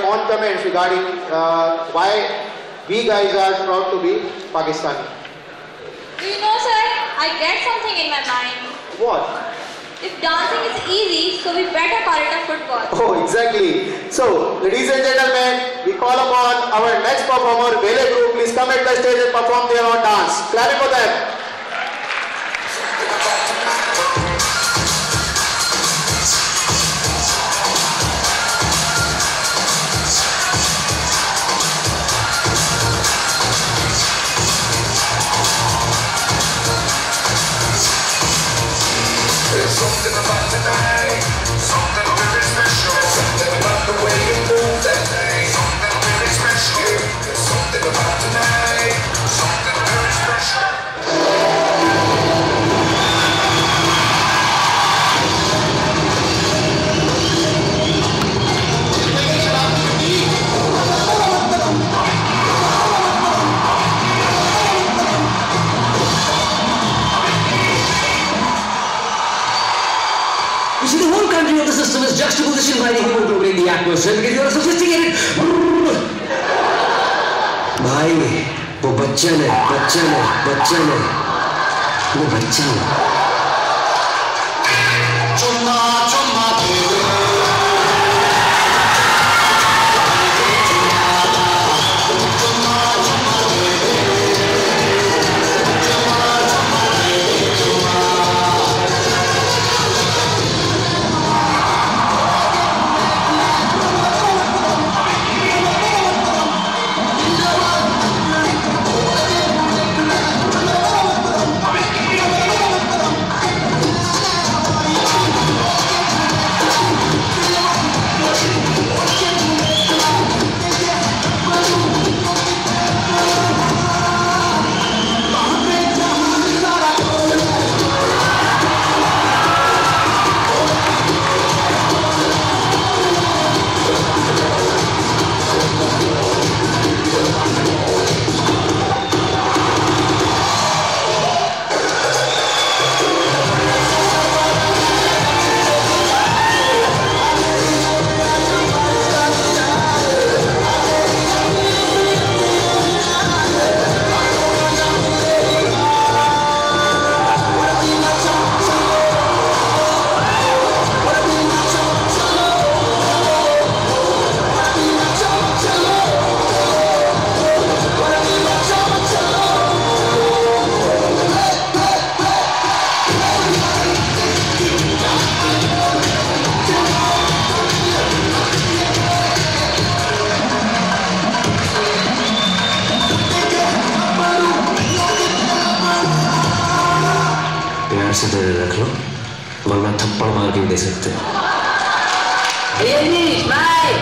own comments regarding why we guys are proud to be Pakistani. You know, sir, I get something in my mind. What? If dancing is easy, so we better call it a football. Oh, exactly. So, ladies and gentlemen, we call upon our next performer, Vele Group. Please come at the stage and perform their own dance. Clapping for them. Something about tonight, something very special. Something about the way you move that thing, something very special. There's something about tonight, something very special. You see, the whole country of the system is juxtaposition by the hemoglobin in the atmosphere because you are sophisticated. भाई वो बच्चन है वो बच्चा है चुम्मा चुम्मा से तेरे रख लो वरना थप्पड़ मार के दे सकते हैं।